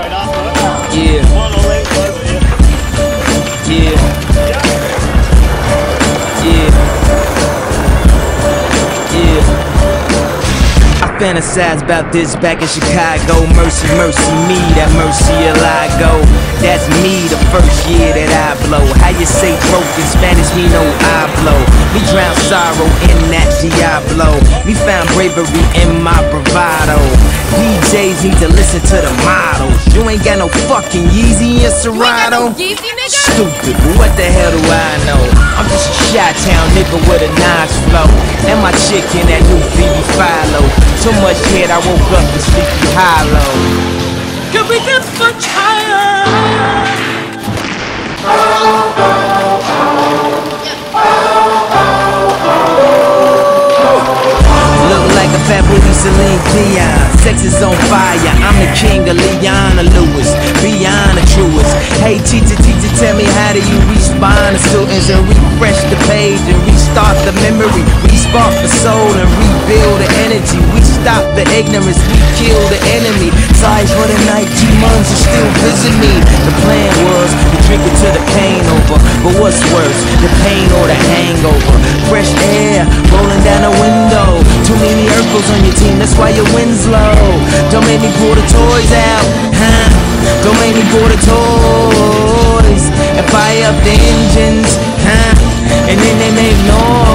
Yeah. Yeah. Yeah. Yeah. I fantasize about this back in Chicago. Mercy, mercy me, that mercy I go. That's me the first year that I blow. How you say broke in Spanish, me know I blow. Me drown sorrow in that Diablo. Me found bravery in my bravado. DJs need to listen to the models. You ain't got no fucking Yeezy in Serato. Stupid, but what the hell do I know? I'm just a Chi-Town nigga with a nice flow. And my chick in that new Phoebe Philo. So much head I woke up in Sleepy Hollow. Can we get much higher? Look like a fat booty Celine Dion. Sex is on fire, I'm the king of Leona Lewis, beyond the truest. Hey teacher, tell me how do you respond to students and refresh the page and restart the memory, respark the soul and rebuild the energy. We stop the ignorance, we kill the enemy. Sorry for the night, G-Muns are still visit me. The plan was to drink it till the pain over, but what's worse, the pain or the hangover? Fresh air rolling down the window. Too many Urkels on your team, that's why your wind's low. Don't make me pull the toys out, huh? Don't make me pull the toys and fire up the engines, huh? And then they make noise.